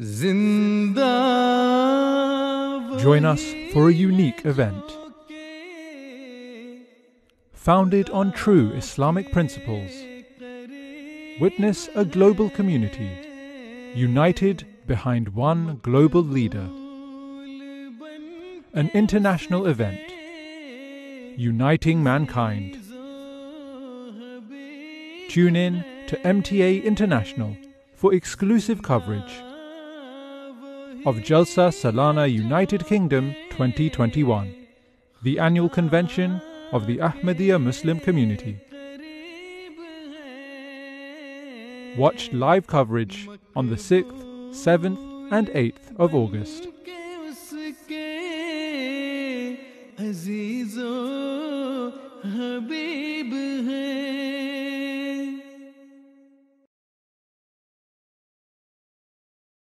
Join us for a unique event. Founded on true Islamic principles, witness a global community united behind one global leader. An international event uniting mankind. Tune in to MTA International for exclusive coverage of Jalsa Salana United Kingdom 2021, the annual convention of the Ahmadiyya Muslim community. Watch live coverage on the 6th, 7th and 8th of August. अज़ीज़ो हबीब है।